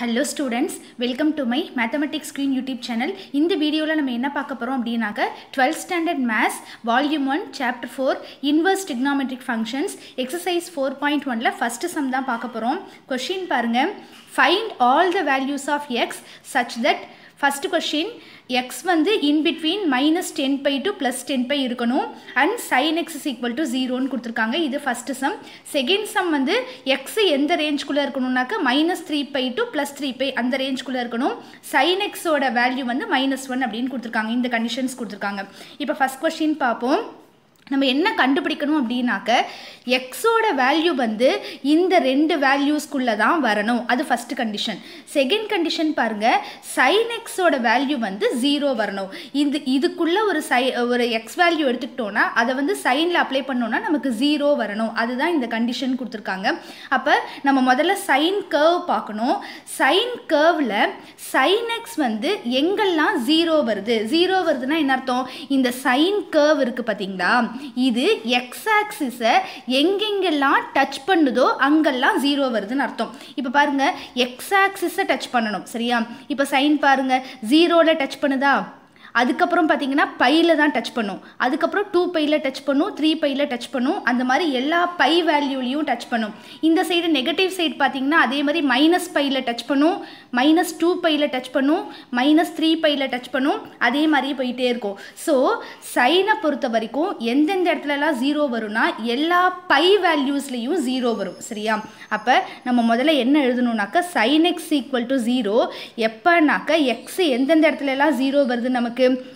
Hello students, welcome to my Mathematics Screen YouTube channel. In this video, we will talk about 12th standard Maths, Volume 1, Chapter 4, Inverse Trigonometric Functions, Exercise 4.1 first sum. Question parunga, find all the values of x such that first question x வந்து in between minus 10 pi to plus 10 pi இருக்கணும் and sin x is equal to 0 ன்னு கொடுத்திருக்காங்க. இது first sum. Second sum வந்து x எந்த range குள்ள இருக்கணும்னாக்க minus 3 pi to plus 3 pi அந்த range குள்ள இருக்கணும். sin x ஓட value வந்து minus 1 அப்படின்னு கொடுத்திருக்காங்க. இந்த conditions கொடுத்திருக்காங்க. இப்போ first question பாப்போம். நம்ம என்ன கண்டுபிடிக்கணும் அப்படினாக்க x ஓட வேல்யூ வந்து இந்த ரெண்டு வேல்யூஸ் குள்ள தான் வரணும். அது ஃபர்ஸ்ட் கண்டிஷன். செகண்ட் கண்டிஷன் பாருங்க, sin x ஓட வேல்யூ வந்து 0 வரணும். இதுக்குள்ள ஒரு x வேல்யூ எடுத்துக்கிட்டோம்னா அதை வந்து sinல அப்ளை பண்ணோம்னா நமக்கு 0 வரணும். அதுதான் இந்த கண்டிஷன் கொடுத்திருக்காங்க. அப்ப நம்ம முதல்ல sin curve பார்க்கணும். sin curveல sin x வந்து எங்கெல்லாம் 0 வருது? 0 வருதுன்னா என்ன அர்த்தம்? இந்த sin curve இருக்கு பாத்தீங்களா? இது x axis எங்கெங்கெல்லாம் டச் பண்ணுதோ அங்கெல்லாம் 0 வருதுன்னு அர்த்தம். இப்போ பாருங்க, x axis டச் பண்ணணும், சரியா? இப்போ sin பாருங்க, 0ல டச் பண்ணுதா? அதுக்கப்புறம் பார்த்தீங்கன்னா பையில் தான் டச் பண்ணும். அதுக்கப்புறம் 2 பையில் டச் பண்ணும், 3 பையில் டச் பண்ணும். அந்த மாதிரி எல்லா பை வேல்யூலையும் டச் பண்ணும். இந்த சைடு நெகட்டிவ் சைடு பார்த்தீங்கன்னா அதே மாதிரி மைனஸ் பையில் டச் பண்ணும், மைனஸ் 2 பையில் டச் பண்ணும், மைனஸ் 3 பையில் டச் பண்ணும். அதே மாதிரியே போயிட்டே இருக்கும். ஸோ சைனை பொறுத்த வரைக்கும் எந்தெந்த இடத்துலலாம் 0 வரும்னா எல்லா பை வேல்யூஸ்லையும் 0 வரும், சரியா? அப்போ நம்ம முதல்ல என்ன எழுதணும்னாக்க sin x equal to 0 எப்போனாக்க x எந்தெந்த இடத்துலலாம் 0 வருது நமக்கு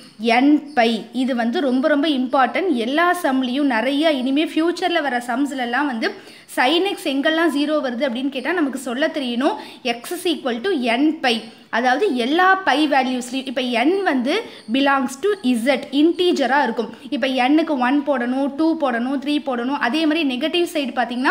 n பை. இது வந்து ரொம்ப ரொம்ப இம்பார்ட்டன்ட். எல்லா சம்லையும் நிறைய இனிமேல் ஃபியூச்சரில் வர சம்ஸ்லலாம் வந்து sin x எங்கெல்லாம் 0 வருது அப்படின்னு கேட்டால் நமக்கு சொல்ல தெரியணும். x is equal to n pi, அதாவது எல்லா பை வேல்யூஸ்லையும். இப்போ n வந்து பிலாங்ஸ் டு z, இன்டீஜராக இருக்கும். இப்போ n-க்கு 1 போடணும், 2 போடணும், 3 போடணும். அதே மாதிரி நெகட்டிவ் சைடு பார்த்தீங்கன்னா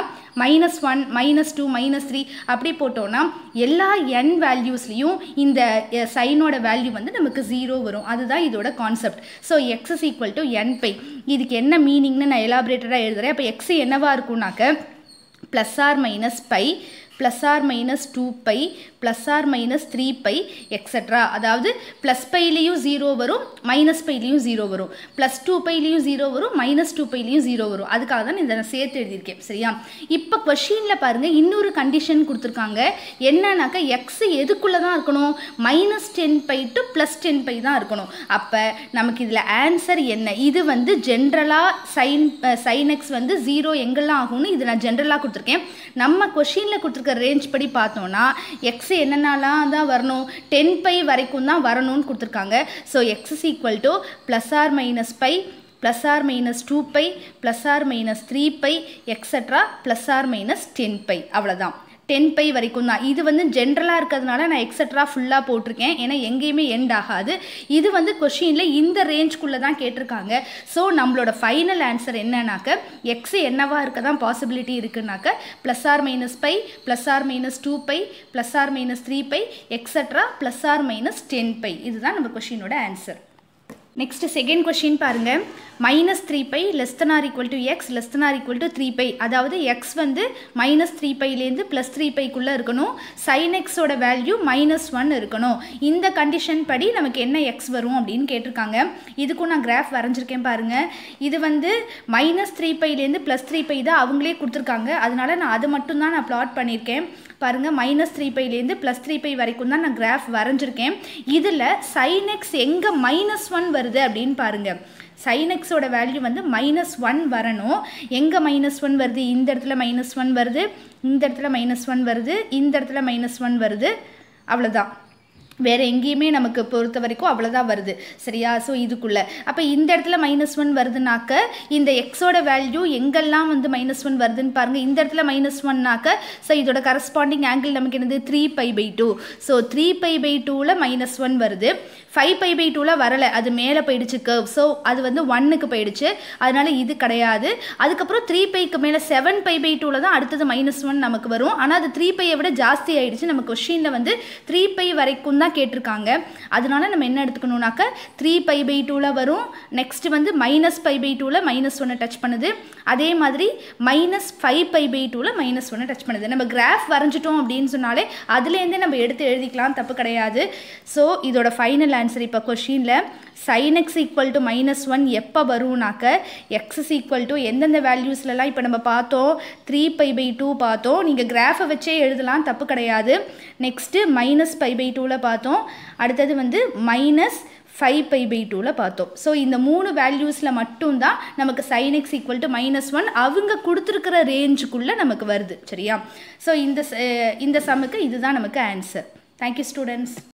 -1, -2, -3 அப்படி போட்டோன்னா எல்லா n வேல்யூஸ்லையும் இந்த சைனோட வேல்யூ வந்து நமக்கு 0 வரும். அதுதான் இதோட concept. So x is equal to n பை. இதுக்கு என்ன மீனிங்னு நான் எலாபரேட்டடாக எழுதுகிறேன். அப்போ x என்னவா இருக்கும்னாக்க plus or minus pi, plus or minus 2 pi, plus or minus 3 pi, etc. அதாவது plus பைலையும் 0 வரும், minus பைலையும் 0 வரும், plus 2 பைலையும் 0 வரும், minus 2 பைலையும் 0 வரும். அதுக்காக தான் இதை நான் சேர்த்து எழுதியிருக்கேன், சரியா? இப்போ கொஷினில் பாருங்க, இன்னொரு கண்டிஷன் கொடுத்துருக்காங்க. என்னன்னாக்கா x எதுக்குள்ளே தான் இருக்கணும்? minus 10 pi to plus 10 pi தான் இருக்கணும். அப்போ நமக்கு இதில் ஆன்சர் என்ன? இது வந்து ஜென்ரலாக sin x வந்து 0 எங்கெல்லாம் ஆகும்னு இது நான் ஜென்ரலாக கொடுத்துருக்கேன். நம்ம கொஷினில் கொடுத்துருக்க ரேஞ்ச் படி பார்த்தோம்னா x என்னென்னலாம் தான் வரணும்? 10 பை வரைக்கும் தான் வரணும்னு கொடுத்துருக்காங்க. So x is equal to plus or minus pi, plus or minus 2 pi, plus or minus 3 pi, etc. plus or minus 10 pi. அவ்வளோதான், 10 பை வரைக்கும் தான். இது வந்து ஜென்ரலாக இருக்கிறதுனால நான் எக்ஸட்ரா ஃபுல்லாக போட்டிருக்கேன். ஏன்னா எங்கேயுமே எண்ட் ஆகாது. இது வந்து கொஷினில் இந்த ரேஞ்ச்குள்ளே தான் கேட்டிருக்காங்க. ஸோ நம்மளோட ஃபைனல் ஆன்சர் என்னன்னாக்க எக்ஸ் என்னவா இருக்க தான் பாசிபிலிட்டி இருக்குன்னாக்க plus or minus pi, plus or minus 2 pi, plus or minus 3 pi, etcetera plus or minus 10 pi. இதுதான் நம்ம கொஷினோட ஆன்சர். நெக்ஸ்ட் செகண்ட் கொஸ்டின் பாருங்க, minus 3 pi less than or equal to x less than or equal to 3 pi. அதாவது x வந்து minus 3 piலேருந்து plus 3 piக்குள்ளே இருக்கணும். sin x ஓட வேல்யூ -1 இருக்கணும். இந்த கண்டிஷன் படி நமக்கு என்ன x வரும் அப்படின்னு கேட்டிருக்காங்க. இதுக்கும் நான் கிராஃப் வரைஞ்சிருக்கேன் பாருங்க. இது வந்து -3 piலேருந்து plus 3 pi தான் அவங்களே கொடுத்துருக்காங்க. அதனால நான் அது மட்டும்தான் நான் பிளாட் பண்ணியிருக்கேன். பாருங்க, -3 piலேருந்து plus 3 pi வரைக்கும் தான் நான் கிராஃப் வரைஞ்சிருக்கேன். இதில் sin x எங்கே -1 வருது அப்படின்னு பாருங்க. sin x ஓட வேல்யூ வந்து -1 வரணும். எங்கே -1 வருது? இந்த இடத்துல -1 வருது, இந்த இடத்துல -1 வருது, இந்த இடத்துல -1 வருது. அவ்வளோதான், வேறு எங்கேயுமே நமக்கு பொறுத்த வரைக்கும் அவ்வளோதான் வருது, சரியா? ஸோ இதுக்குள்ளே அப்போ இந்த இடத்துல -1 வருதுனாக்க இந்த எக்ஸோட வேல்யூ எங்கெல்லாம் வந்து -1 வருதுன்னு பாருங்கள். இந்த இடத்துல -1நாக்க ஸோ இதோட கரஸ்பாண்டிங் ஆங்கிள் நமக்கு என்னது? 3 π/2. ஸோ 3 π/2ல் -1 வருது. 5 π/2ல் வரலை, அது மேலே போயிடுச்சு கர்வ். ஸோ அது வந்து 1க்கு போயிடுச்சு, அதனால இது கிடையாது. அதுக்கப்புறம் 3 πக்கு மேலே 7 π/2ல் தான் அடுத்தது -1 நமக்கு வரும். ஆனால் அது 3 πயை விட ஜாஸ்தி ஆயிடுச்சு. நம்ம கொஷினில் வந்து 3 π வரைக்கும் தான் கேட்டிருக்காங்க. அதனால நம்ம என்ன எடுத்துக்கணும்னாக்க 3π/2ல வரும். நெக்ஸ்ட் வந்து -π/2ல -1 டச் பண்ணுது. அதே மாதிரி -5π/2ல -1 டச் பண்ணுது. நம்ம கிராஃப் வரைஞ்சிட்டோம் அப்படின்னு சொன்னாலே அதுலேருந்தே நம்ம எடுத்து எழுதிக்கலாம், தப்பு கிடையாது. ஸோ இதோட ஃபைனல் ஆன்சர் இப்போ கொஷினில் sin x = -1 எப்போ வரும்னாக்க x = எந்தெந்த வேல்யூஸ்லாம் இப்போ நம்ம பார்த்தோம், 3π/2 பார்த்தோம். நீங்கள் கிராஃபை வச்சே எழுதலாம், தப்பு கிடையாது. நெக்ஸ்ட்டு -π/2ல பார்த்தோம். அடுத்தது வந்து -5π/2ல பார்த்தோம். ஸோ இந்த 3 வேல்யூஸில் மட்டும்தான் நமக்கு sin x = -1 அவங்க கொடுத்துருக்கிற ரேஞ்சுக்குள்ளே நமக்கு வருது. சரியா? ஸோ இந்த சம்முக்கு இதுதான் நமக்கு ஆன்சர். Thank you students.